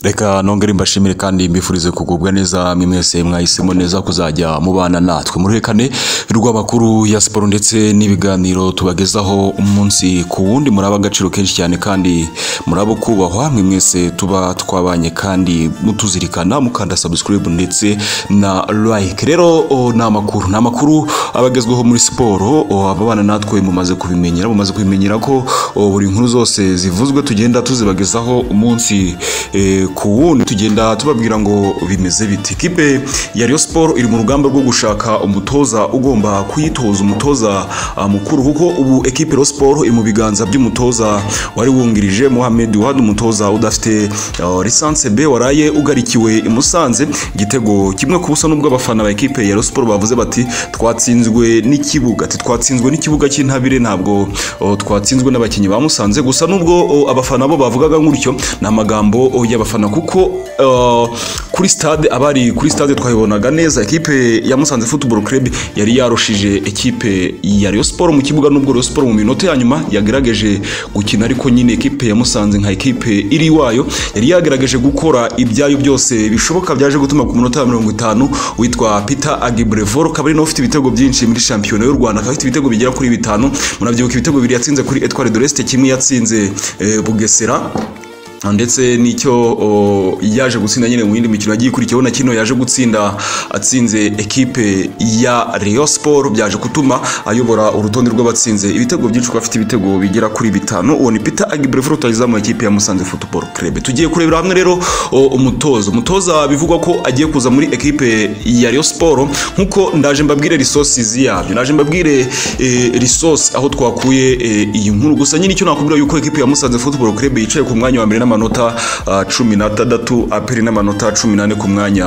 Reka nongere mbashimire kandi mbifurize kugubwa neza mwese mwahisemo neza kuzajya mubana natwe muri rekane rw'abakuru ya siporo ndetse n'ibiganiro tubagezaho umunsi ku wundi muraba agaciro kenshi cyane kandi murabo kubahwa mwese tuba twabanye kandi mutuzirikana mukanda subscribe ndetse na like. Rero namakuru abagezweho muri siporo ababana natwe mumaze kubimenyera ko buri nkuru zose zivuzwe tugenda tuzibagezaho umunsi ku wundi tugenda tubabwira ngo bimeze biti. Ikipe ya Rayon Sport iri mu rugamba rwo gushaka umutoza ugomba kuyitoza, umutoza mukuru, kuko ubu ekipe Rayon Sport iri mu biganza by'umutoza wari wungirije Mohamed Wad, umutoza udafite lisanse B waraye ugarikiwe i Musanze igitego kimwe ku busa, nubwo abafana ba ekipe ya Rayon Sport bavuze bati twatsinzwe n'ikibuga cy'intabire, ntabwo twatsinzwe n'abakinyi ba Musanze gusa, nubwo abafana bo bavugaga ngutyo n'amagambo y'abafana, kuko kuri stade abari kuri stade twayibonaga neza ekipe ya Musanze Football Club yari yarushije ekipe ya Rayon Sport mu kibuga, nubwo Rayon Sport mu minota ya nyuma yagerageje gukina, ariko nyine ekipe ya Musanze nka ekipe iri wayo yari yagerageje gukora ibyayo byose bishoboka byaje gutuma ku minota ya 50 witwa Peter Agibrevor kabari no ufite ibitego byinshi muri championnat y'u Rwanda, afite ibitego bigera kuri 5, munabyibuka ibitego bibiri yatsinze kuri Etoile de l'Est, kimwe yatsinze Bugesera, ndetse nicyo yaje gutsinda nyine mu yindi mikino yagiye ikurikiyeho, na kino yaje gutsinda atsinze ekipe ya Rayon Sport, byaje gutuma ayobora urutonde rw'abatsinze ibitego byinshi, ko afite ibitego bigera kuri 5. uwo ni Peter Agibrevor utayiza mu ekipe ya Musanze Football Club. Tugiye kurebera hamwe rero umutoza bivugwa ko agiye kuza muri ekipe ya Rayon Sport, nkuko ndaje mbabwire resources yabyo, ndaje mbabwire resource aho twakuye iyi nkuru. Gusa nyine icyo nakubwira yuko ekipe ya Musanze Football Club yicaye ku mwanya wa mbere n'amanota 16, aperi n'amanota 18 ku mwanya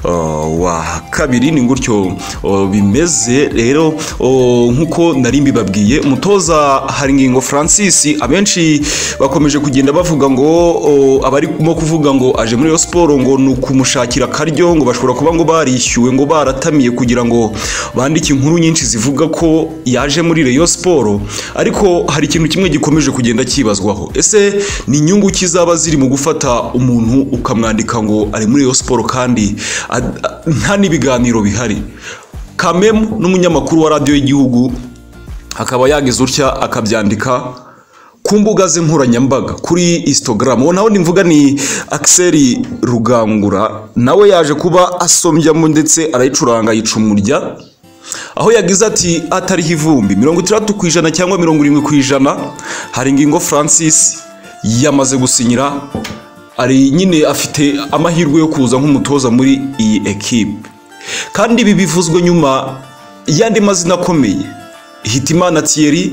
wa kabiri. Ni gutyo bimeze rero, nkuko nari mbibabwiye. Umutoza Haringingo Francis abenshi bakomeje kugenda bavuga ngo abarimo kuvuga ngo aje muri Rayon Sport ngo nukumushakira karyo, ngo bashobora kuba ngo barishyuwe, ngo baratamiye kugira ngo bandike inkuru nyinshi zivuga ko yaje muri Rayon Sport. Ariko hari ikintu kimwe gikomeje kugenda kibazwaho, ese ni inyungu kizaba ziri mu gufata umuntu ukamwandika ngo ari muri Rayon Sport kandi nta n'ibiganiro bihari? Kamemu n'umunyamakuru wa radio y'igihugu akaba yagize utya akabyandika ku mbuga ze nkoranyambaga kuri Instagram. Uwo nawe nimvuga ni Axel Rugangura, nawe yaje kuba asombyamo ndetse arayicuranga yicumurya, aho yagize ati atariho ivumbi 60% cyangwa 70% Haringingo Francis yamaze gusinyira, ari nyine afite amahirwe yo kuza nk'umutoza muri iyi ekipe. Kandi ibi bivuzwe nyuma yandi mazina akomeye, Hitimana Thierry,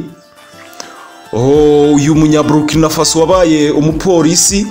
uyu munya Burkina Faso wabaye umupolisi,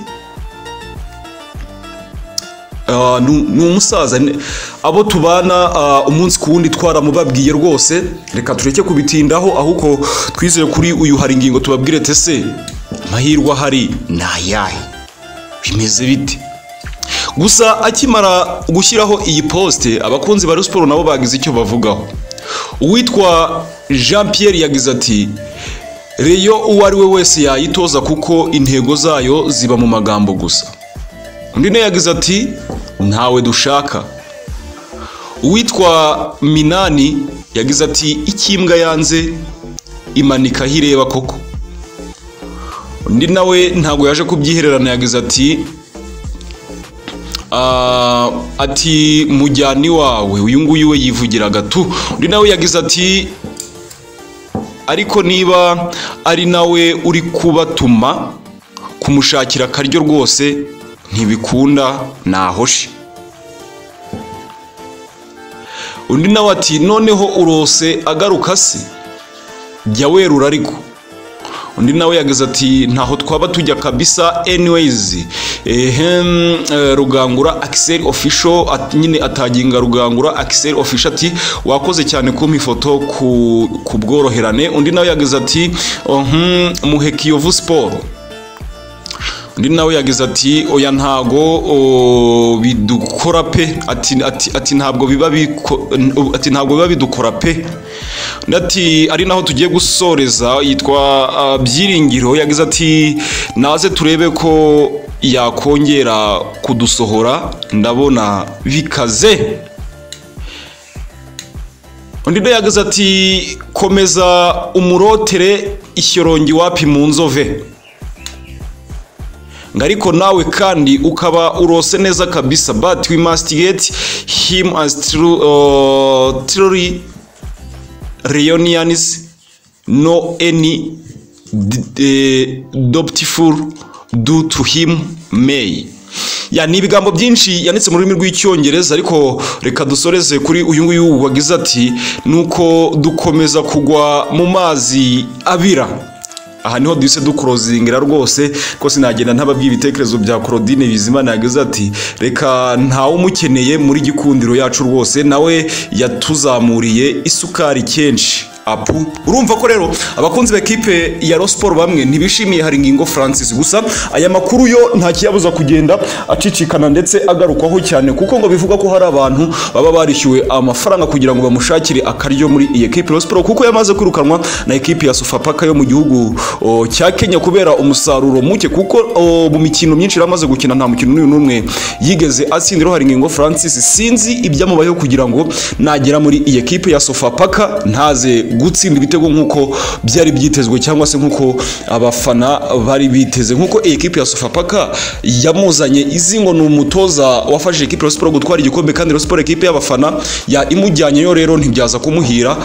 ni umusaza, abo tubana umunsi ku wundi twaramubabwiye rwose. Reka tureke kubitindaho, ahubwo twizere kuri uyu Haringingo tubabwire tese mahirwa hari nayahe, bimeze bite? Gusa akimara gushyiraho iyi poste, abakunzi ba Rayon Sport nabo bagize icyo bavugaho. Uwitwa Jean Pierre yagize ati Rayon uwo ari we wese yayitoza kuko intego zayo ziba mu magambo gusa. Undi ne yagize ati ntawe dushaka. Uwitwa Minani yagize ati ikimbwa yanze imanika hireba koko. Undi nawe ntago yaje kubyihererana, yagize ati mujyani wawe uyu nguyu we yivugiraga tu. Undi nawe yagize ati ariko niba ari nawe uri kubatuma kumushakira karyo rwose ntibikunda nahoshe. Undi nawe ati noneho urose agaruka se jya werura ariko. Undi nawe yagize ati ntaho twaba tujya kabisa anyways. Rugangura Axel Official nyine ataginga Rugangura Axel Official ati wakoze cyane kumpa ifoto ku bworoherane. Undi nawe yagize ati muhe Kiyovu Sport. Undi nawe yagize ati oya ntago bidukora pe, ati ntabwo biba bidukora pe. Ndati ari naho tugiye gusoreza, yitwa Byiringiro yagize ati naze turebe ko yakongera kudusohora ndabona bikaze. Undi yahageze ati komeza umurotere ishyorongi wapi mu nzove ngariko nawe kandi ukaba urose neza kabisa, but we must get him as truly Rayonians, no any doubtful do to him may. Ya ni ibigambo byinshi yanditse mu rurimi rw'icyongereza, ariko reka dusoreze kuri uyu nguyu wagize ati nuko dukomeza kugwa mu mazi abira. Aha niho duhise ducrosingira rwose ko sinagenda ntababwiye ibitekerezo bya Claudine Bizimana. Yagize ati reka ntawe umukeneye muri gikundiro yacu rwose, nawe yatuzamuriye isukari kenshi apu. Urumva ko rero abakunzi b'ekipe ya Rayon Sport bamwe ntibishimiye Haringingo Francis, gusa aya makuru yo nta kiyabuza kugenda acicikana ndetse agarukwaho cyane, kuko ngo bivuga ko hari abantu baba barishyuwe amafaranga kugira ngo bamushakire akaryo muri iyi ekipe Rayon Sport, kuko yamaze kwirukanwa na ekipe ya Sofapaka yo mu gihugu cya Kenya kubera umusaruro muke, kuko mu mikino myinshi yamaze gukina nta mukino n'uyu n'umwe yigeze atsindira Haringingo Francis. Sinzi ibyamubayeho kugira ngo nagera muri iyi ekipe ya Sofapaka ntaze gutsinda ibitego nkuko byari byitezwe cyangwa se nkuko abafana bari biteze, nkuko ekipe ya Sofapaka yamuzanye izingo ni umutoza wafashije ekipe ya Sport gutwara igikombe, kandi Rayon Sport ekipe y'abafana ya imujyanye yo rero ntibyaza kumuhira,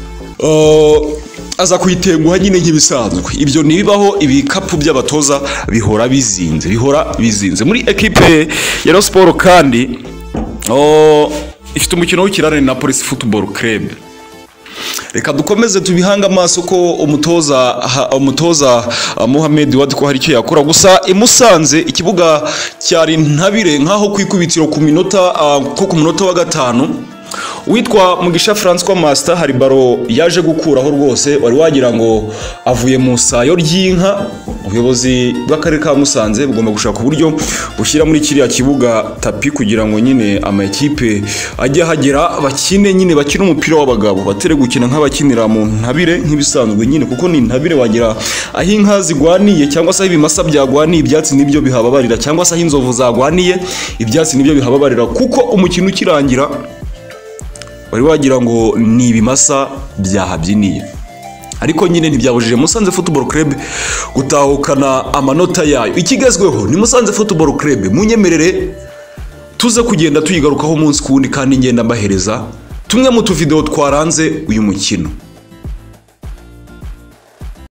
aza kuyitenguha nyine nk'ibisanzwe. Ibyo nibibaho, ibikapu by'abatoza bihora bizinze muri ekipe ya Rayon Sport. Kandi ifite umukino w'ikirarane na Police Football Club. Reka dukomeze tubihanga amaso ko umutoza Mohamed Wade ko hari icyo yakora, gusa imusanze ikibuga cyari ntabire nkaho kwikubitiro ku minota wa gatanu. Witwa Mugisha François Master hari baro yaje gukuraho rwose, wari wagira ngo avuye mu sayo ry'inka. Ubuyobozi bw'akarere ka Musanze bugomba gushaka uburyo bushyira muri kiriya kibuga tapi kugira ngo nyine amakipe ajye hagera bakine umupira w'abagabo, batere gukina nk'abakinira mu ntabire nk'ibisanzwe nyine, kuko ni ntabire wagira aho inka zigwaniye cyangwa se ibimasa byagwaniye ibyatsi nibyo bihababarira, cyangwa se aho inzovu zagwaniye ibyatsi nibyo bihababarira, kuko umukino ukirangira wari wagira ngo ni ibimasa byahabyiniye. Ariko nyine ntibyabujije Musanze Football Club gutahukana amanota yayo. Ikigezweho ni Musanze Football Club, munyemerere tuze kugenda tuyigarukaho umunsi kundi, kandi ngenda mbahereza tumwe mu tuvideo twaranze uyu mukino.